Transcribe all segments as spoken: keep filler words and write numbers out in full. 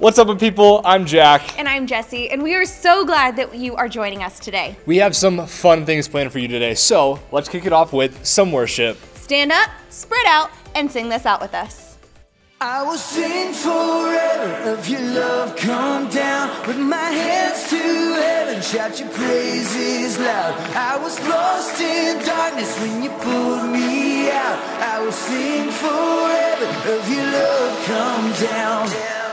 What's up, people? I'm Jack. And I'm Jesse, and we are so glad that you are joining us today. We have some fun things planned for you today, so let's kick it off with some worship. Stand up, spread out, and sing this out with us. I will sing forever of your love come down, with my hands to heaven, shout your praises loud. I was lost in darkness when you pulled me out. I will sing forever of your love come down.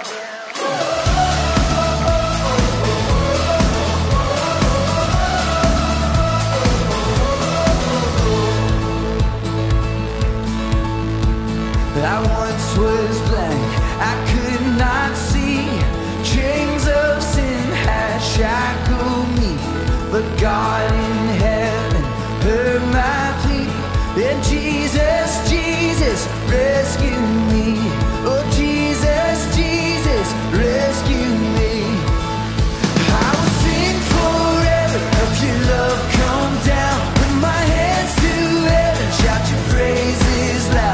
I once was blind, I could not see. Chains of sin had shackled me, but God in heaven heard my plea. And Jesus, Jesus, rescue me. Oh, Jesus, Jesus, rescue me. I will sing forever of your love come down, with my hands to heaven, shout your praises loud.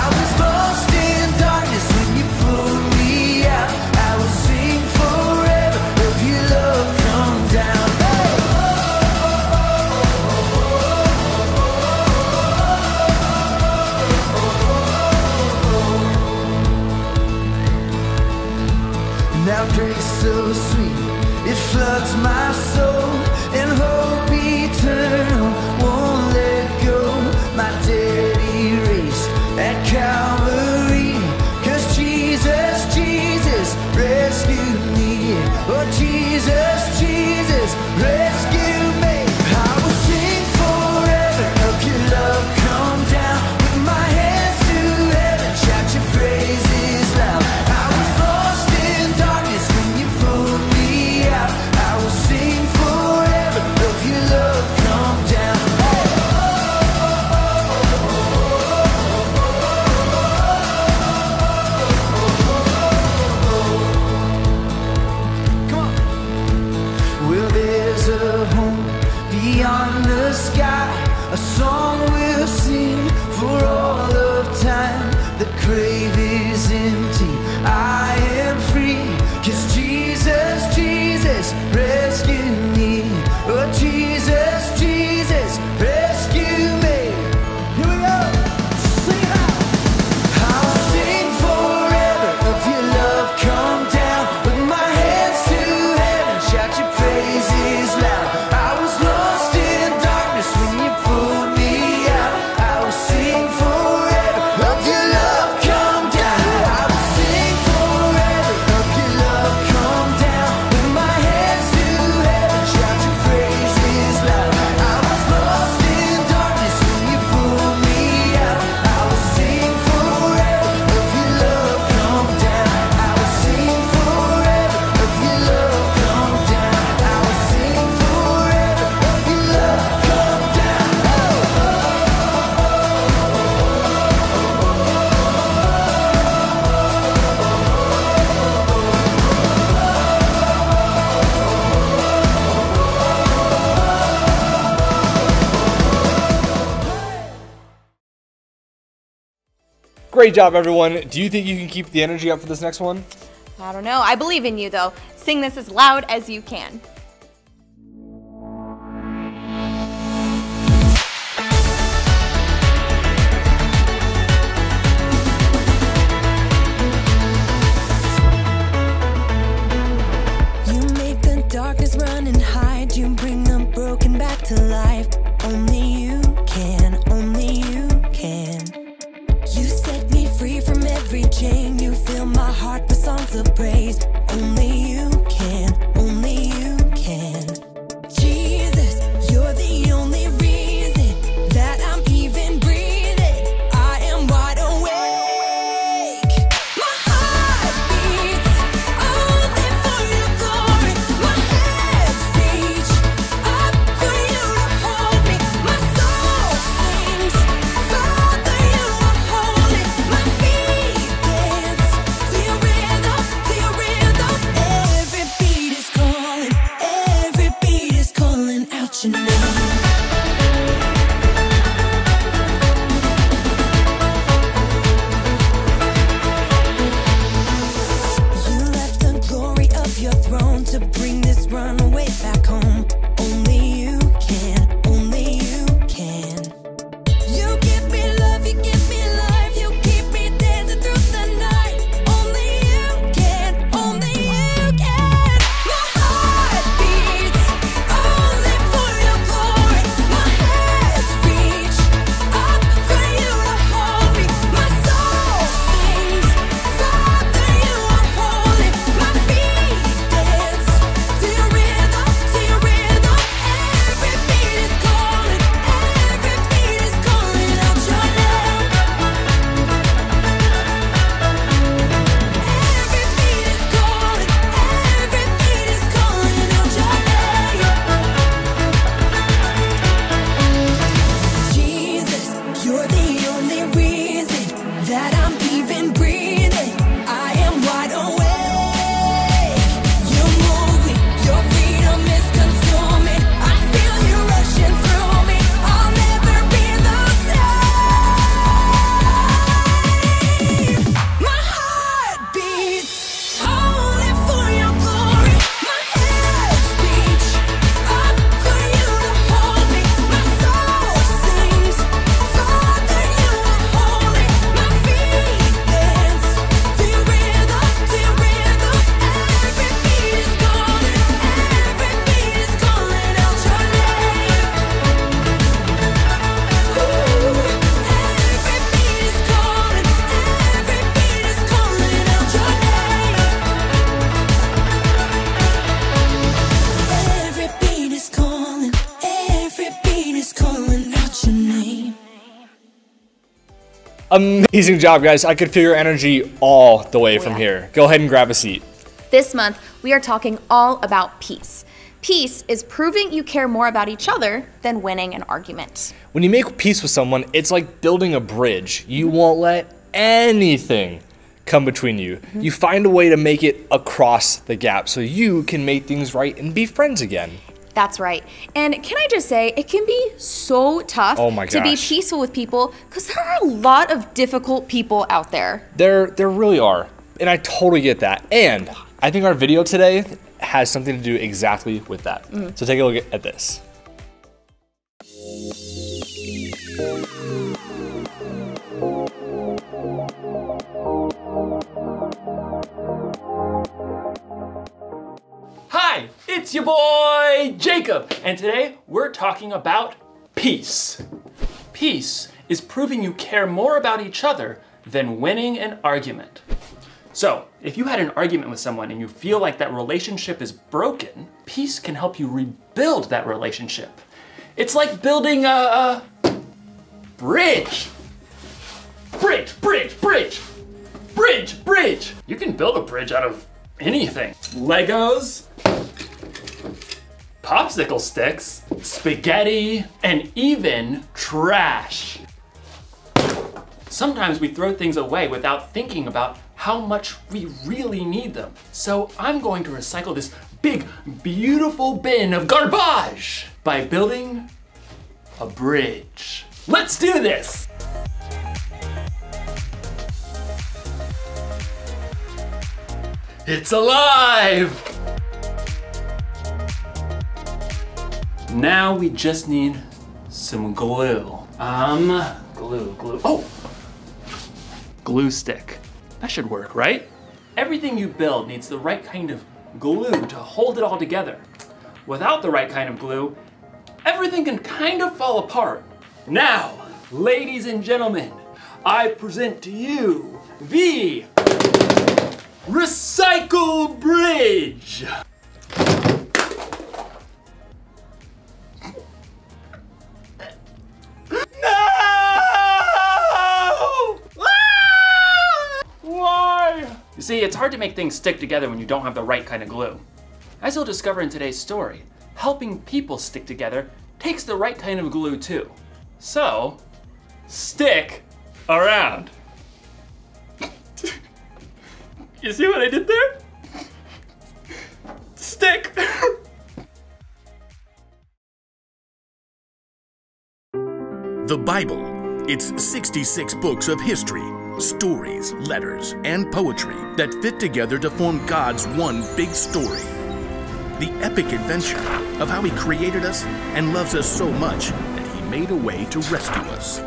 Now grace so sweet, it floods my soul, and hope eternal won't let go. My debt erased at Calvary, 'cause Jesus, Jesus rescued me. Oh, Jesus, Jesus rescue me. I will sing forever of your love come down, with my hands to heaven, shout your praises loud. I was lost in darkness when you pulled me out. I will sing forever of your love come down. Come on. Well, there's a home beyond the sky, a song we'll sing for all of time. The grave is empty, I am free, 'cause Jesus, Jesus rescue me. Oh, Jesus, Jesus rescue me. Here we go, sing it out. I'll sing forever of your love come down, with my hands to heaven, shout your praises loud. I was lost in darkness when you pulled me out. I will sing forever of your love come down. I will sing forever of your love come down, with my hands to heaven, shout your praises loud. I was lost in darkness when you pulled me out. I will sing forever of your love come down. I will sing forever of your love come down. I will sing forever of your love come down. Great job, everyone. Do you think you can keep the energy up for this next one? I don't know. I believe in you, though. Sing this as loud as you can. You make the darkness run and hide. You bring the broken back to life. Only you can, only you can. You set me free from every chain. You fill my heart with songs of praise. Only you can, only you can. Jesus, you're the only reason that I'm even breathing. I am wide awake. My heart beats only for your glory. My hands reach up for you to hold me. My soul sings, Father, you are holy. My feet dance to your rhythm, to your rhythm. run away back home. Only you can, only you can. You give me love, you give me life, you keep me dancing through the night. Only you can, only you can. My heart beats only for your glory. My hands reach up for you to hold me. My soul sings, Father, you are holy. My feet dance to your rhythm, to your rhythm. Every beat is calling, every beat is calling out your name. Every beat is calling, every beat is calling out your name. Jesus, you're the only reason that I'm even breathing. I am wide awake. You move me, your freedom is consuming. I feel you rushing through me. I'll never be the same. My heart beats only for your glory. My hands reach up for you to hold me. My soul sings, Father, you are holy. My feet dance to your rhythm, to your rhythm. Every beat is calling, every beat is calling out your name. Ooh, every beat is calling, every beat is calling out your name. Every beat is calling, every beat is calling out your name. Amazing job, guys. I could feel your energy all the way from yeah. here. Go ahead and grab a seat. This month, we are talking all about peace. Peace is proving you care more about each other than winning an argument. When you make peace with someone, it's like building a bridge. You won't let anything come between you. You find a way to make it across the gap so you can make things right and be friends again. That's right. And can I just say, it can be so tough Oh my to be gosh. peaceful with people because there are a lot of difficult people out there. There, there really are. And I totally get that. And I think our video today has something to do exactly with that. So take a look at this. Hi, it's your boy Jacob, and today we're talking about peace. Peace is proving you care more about each other than winning an argument. So, if you had an argument with someone and you feel like that relationship is broken, peace can help you rebuild that relationship. It's like building a, a bridge. Bridge, bridge, bridge, bridge, bridge. You can build a bridge out of anything. Legos, popsicle sticks, spaghetti, and even trash. Sometimes we throw things away without thinking about how much we really need them. So I'm going to recycle this big, beautiful bin of garbage by building a bridge. Let's do this! It's alive! Now we just need some glue. Um, glue, glue. Oh! Glue stick. That should work, right? Everything you build needs the right kind of glue to hold it all together. Without the right kind of glue, everything can kind of fall apart. Now, ladies and gentlemen, I present to you the Recycle Bridge! You see, it's hard to make things stick together when you don't have the right kind of glue. As you'll discover in today's story, helping people stick together takes the right kind of glue too. So, stick around. You see what I did there? Stick. The Bible. It's sixty-six books of history, stories, letters, and poetry that fit together to form God's one big story. the epic adventure of how he created us and loves us so much that he made a way to rescue us.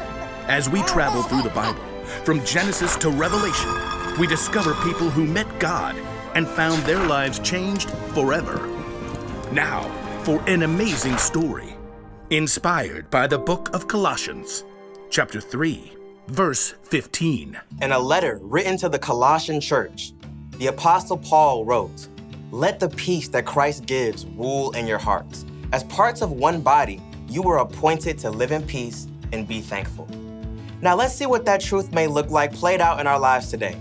As we travel through the Bible, from Genesis to Revelation, we discover people who met God and found their lives changed forever. Now, for an amazing story, inspired by the book of Colossians, chapter three, verse fifteen. In a letter written to the Colossian church, the Apostle Paul wrote, "Let the peace that Christ gives rule in your hearts. As parts of one body, you were appointed to live in peace and be thankful." Now let's see what that truth may look like played out in our lives today.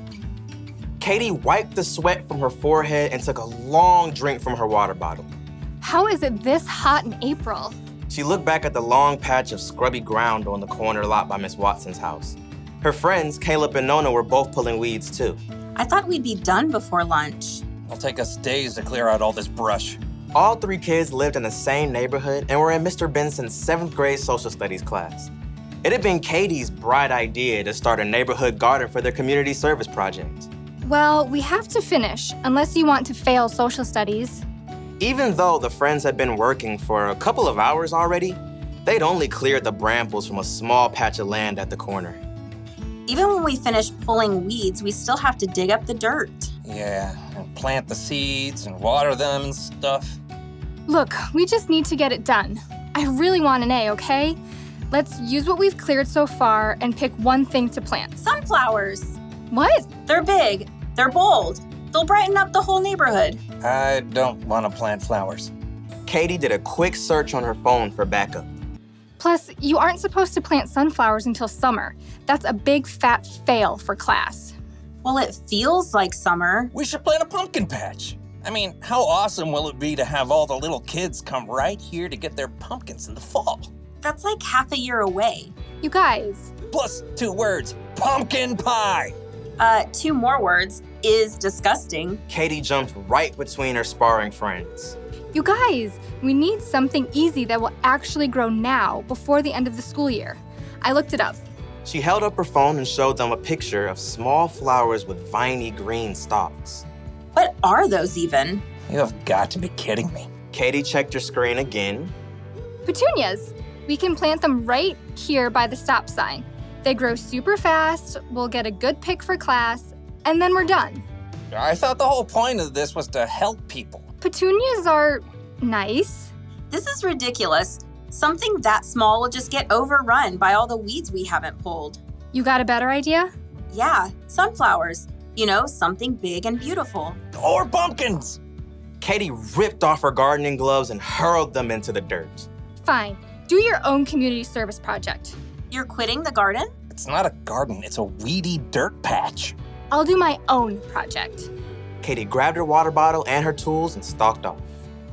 Katie wiped the sweat from her forehead and took a long drink from her water bottle. How is it this hot in April? She looked back at the long patch of scrubby ground on the corner lot by Miss Watson's house. Her friends, Caleb and Nona, were both pulling weeds too. I thought we'd be done before lunch. It'll take us days to clear out all this brush. All three kids lived in the same neighborhood and were in Mister Benson's seventh grade social studies class. It had been Katie's bright idea to start a neighborhood garden for their community service project. Well, we have to finish, unless you want to fail social studies. Even though the friends had been working for a couple of hours already, they'd only cleared the brambles from a small patch of land at the corner. Even when we finish pulling weeds, we still have to dig up the dirt. Yeah, and plant the seeds and water them and stuff. Look, we just need to get it done. I really want an A, okay? Let's use what we've cleared so far and pick one thing to plant. Sunflowers. What? They're big. They're bold. They'll brighten up the whole neighborhood. I don't want to plant flowers. Katie did a quick search on her phone for backup. Plus, you aren't supposed to plant sunflowers until summer. That's a big fat fail for class. Well, it feels like summer. We should plant a pumpkin patch. I mean, how awesome will it be to have all the little kids come right here to get their pumpkins in the fall? That's like half a year away. You guys. Plus two words, pumpkin pie. Uh, two more words, is disgusting. Katie jumped right between her sparring friends. You guys, we need something easy that will actually grow now, before the end of the school year. I looked it up. She held up her phone and showed them a picture of small flowers with viney green stalks. What are those even? You have got to be kidding me. Katie checked her screen again. Petunias. We can plant them right here by the stop sign. They grow super fast, we'll get a good pick for class, and then we're done. I thought the whole point of this was to help people. Petunias are nice. This is ridiculous. Something that small will just get overrun by all the weeds we haven't pulled. You got a better idea? Yeah, sunflowers. You know, something big and beautiful. Or pumpkins. Katie ripped off her gardening gloves and hurled them into the dirt. Fine. Do your own community service project. You're quitting the garden? It's not a garden, it's a weedy dirt patch. I'll do my own project. Katie grabbed her water bottle and her tools and stalked off.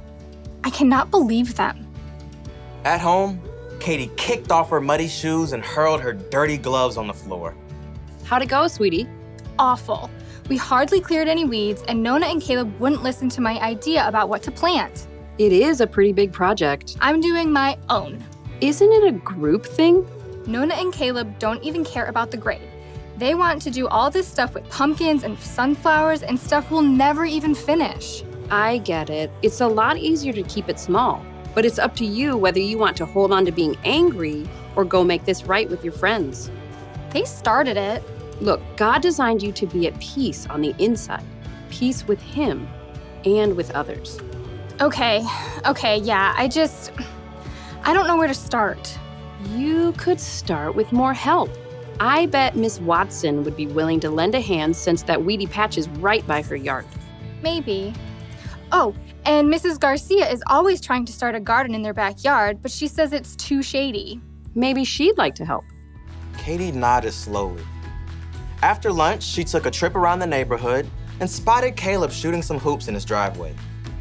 I cannot believe them. At home, Katie kicked off her muddy shoes and hurled her dirty gloves on the floor. How'd it go, sweetie? Awful. We hardly cleared any weeds, and Nona and Caleb wouldn't listen to my idea about what to plant. It is a pretty big project. I'm doing my own. Isn't it a group thing? Nona and Caleb don't even care about the grade. They want to do all this stuff with pumpkins and sunflowers and stuff we'll never even finish. I get it. It's a lot easier to keep it small, but it's up to you whether you want to hold on to being angry or go make this right with your friends. They started it. Look, God designed you to be at peace on the inside, peace with Him and with others. Okay, okay, yeah, I just, I don't know where to start. You could start with more help. I bet Miss Watson would be willing to lend a hand since that weedy patch is right by her yard. Maybe. Oh, and Missus Garcia is always trying to start a garden in their backyard, but she says it's too shady. Maybe she'd like to help. Katie nodded slowly. After lunch, she took a trip around the neighborhood and spotted Caleb shooting some hoops in his driveway.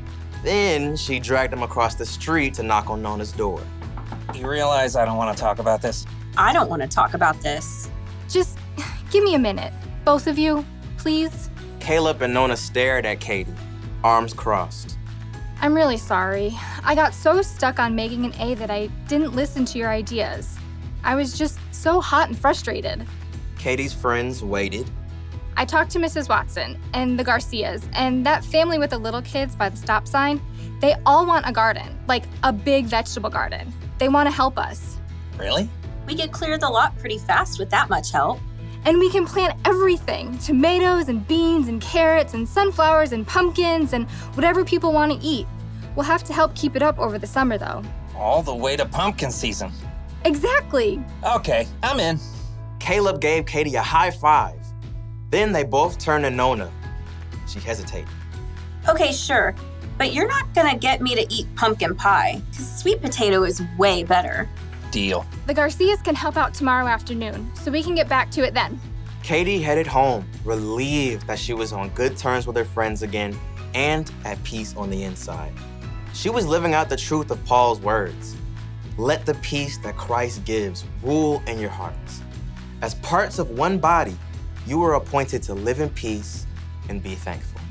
Then she dragged him across the street to knock on Nona's door. You realize I don't want to talk about this? I don't want to talk about this. Just give me a minute. Both of you, please. Caleb and Nona stared at Katie, arms crossed. I'm really sorry. I got so stuck on making an A that I didn't listen to your ideas. I was just so hot and frustrated. Katie's friends waited. I talked to Missus Watson and the Garcias, and that family with the little kids by the stop sign, they all want a garden, like a big vegetable garden. They want to help us. Really? We could clear the lot pretty fast with that much help. And we can plant everything, tomatoes and beans and carrots and sunflowers and pumpkins and whatever people want to eat. We'll have to help keep it up over the summer, though. All the way to pumpkin season. Exactly. Okay, I'm in. Caleb gave Katie a high five. Then they both turned to Nona. She hesitated. Okay, sure, but you're not gonna get me to eat pumpkin pie, because sweet potato is way better. Deal. The Garcias can help out tomorrow afternoon, so we can get back to it then. Katie headed home, relieved that she was on good terms with her friends again and at peace on the inside. She was living out the truth of Paul's words. Let the peace that Christ gives rule in your hearts. As parts of one body, you were appointed to live in peace and be thankful.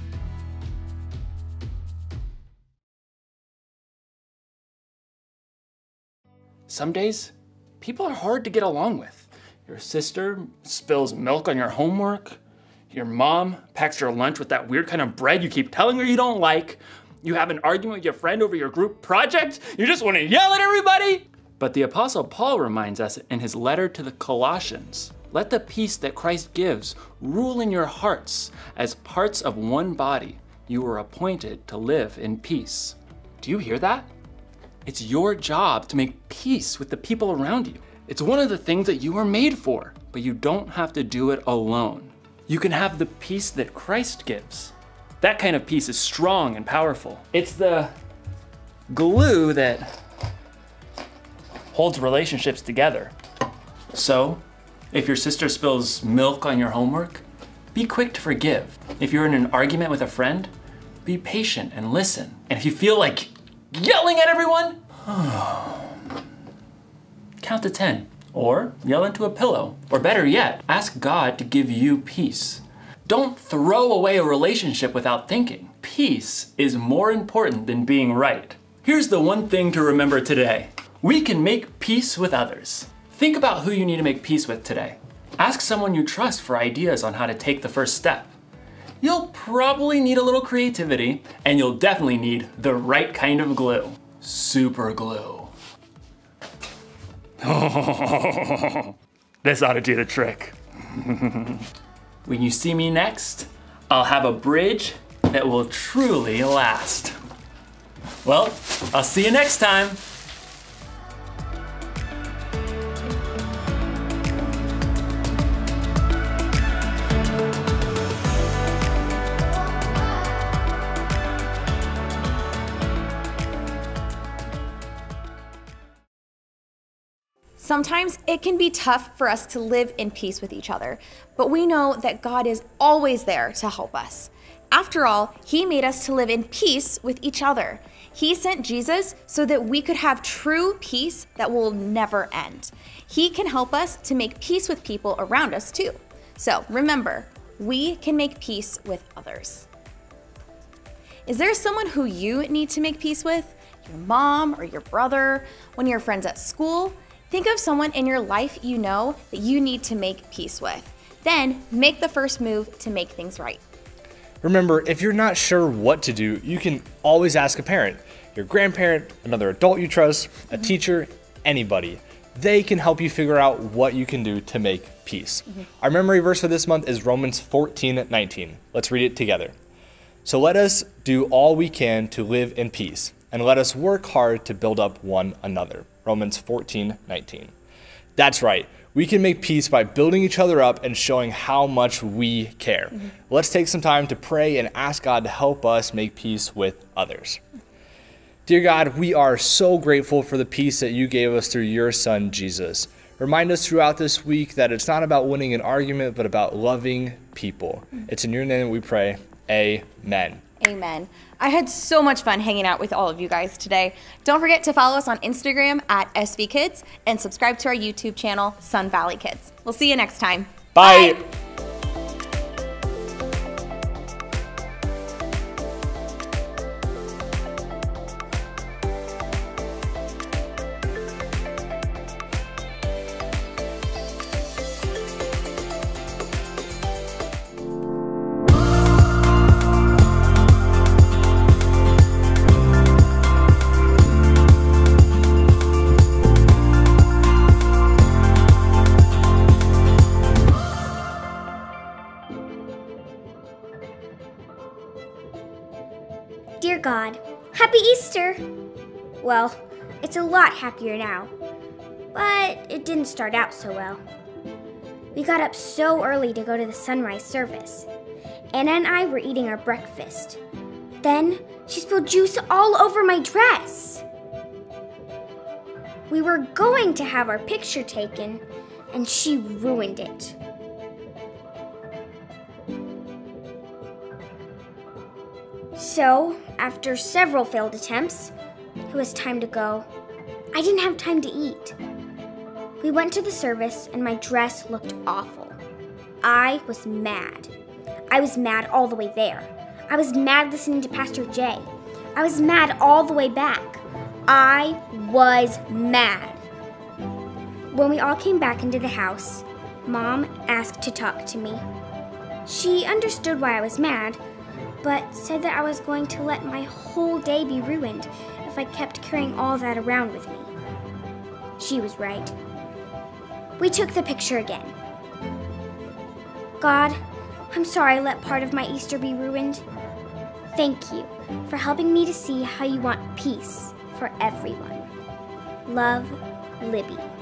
Some days, people are hard to get along with. Your sister spills milk on your homework. Your mom packs your lunch with that weird kind of bread you keep telling her you don't like. You have an argument with your friend over your group project. You just want to yell at everybody. But the Apostle Paul reminds us in his letter to the Colossians, let the peace that Christ gives rule in your hearts. As parts of one body, you were appointed to live in peace. Do you hear that? It's your job to make peace with the people around you. It's one of the things that you were made for, but you don't have to do it alone. You can have the peace that Christ gives. That kind of peace is strong and powerful. It's the glue that holds relationships together. So, if your sister spills milk on your homework, be quick to forgive. If you're in an argument with a friend, be patient and listen. And if you feel like yelling at everyone, count to ten, or yell into a pillow. Or better yet, ask God to give you peace. Don't throw away a relationship without thinking. Peace is more important than being right. Here's the one thing to remember today. We can make peace with others. Think about who you need to make peace with today. Ask someone you trust for ideas on how to take the first step. You'll probably need a little creativity, and you'll definitely need the right kind of glue. Super glue. This ought to do the trick. When you see me next, I'll have a bridge that will truly last. Well, I'll see you next time. Sometimes it can be tough for us to live in peace with each other, but we know that God is always there to help us. After all, He made us to live in peace with each other. He sent Jesus so that we could have true peace that will never end. He can help us to make peace with people around us too. So remember, we can make peace with others. Is there someone who you need to make peace with? Your mom or your brother? One of your friends at school? Think of someone in your life you know that you need to make peace with. Then make the first move to make things right. Remember, if you're not sure what to do, you can always ask a parent, your grandparent, another adult you trust, a mm-hmm. teacher, anybody. They can help you figure out what you can do to make peace. Mm-hmm. Our memory verse for this month is Romans fourteen nineteen. Let's read it together. So let us do all we can to live in peace, and let us work hard to build up one another. Romans fourteen nineteen. That's right. We can make peace by building each other up and showing how much we care. Mm-hmm. Let's take some time to pray and ask God to help us make peace with others. Dear God, we are so grateful for the peace that you gave us through your Son, Jesus. Remind us throughout this week that it's not about winning an argument, but about loving people. Mm-hmm. It's in your name that we pray. Amen. Amen. I had so much fun hanging out with all of you guys today. Don't forget to follow us on Instagram at S V Kids and subscribe to our YouTube channel, Sun Valley Kids. We'll see you next time. Bye. Bye. Dear God, Happy Easter! Well, it's a lot happier now, but it didn't start out so well. We got up so early to go to the sunrise service. Anna and I were eating our breakfast. Then she spilled juice all over my dress. We were going to have our picture taken, and she ruined it. So, after several failed attempts, it was time to go. I didn't have time to eat. We went to the service, and my dress looked awful. I was mad. I was mad all the way there. I was mad listening to Pastor Jay. I was mad all the way back. I was mad. When we all came back into the house, Mom asked to talk to me. She understood why I was mad, but said that I was going to let my whole day be ruined if I kept carrying all that around with me. She was right. We took the picture again. God, I'm sorry I let part of my Easter be ruined. Thank you for helping me to see how you want peace for everyone. Love, Libby.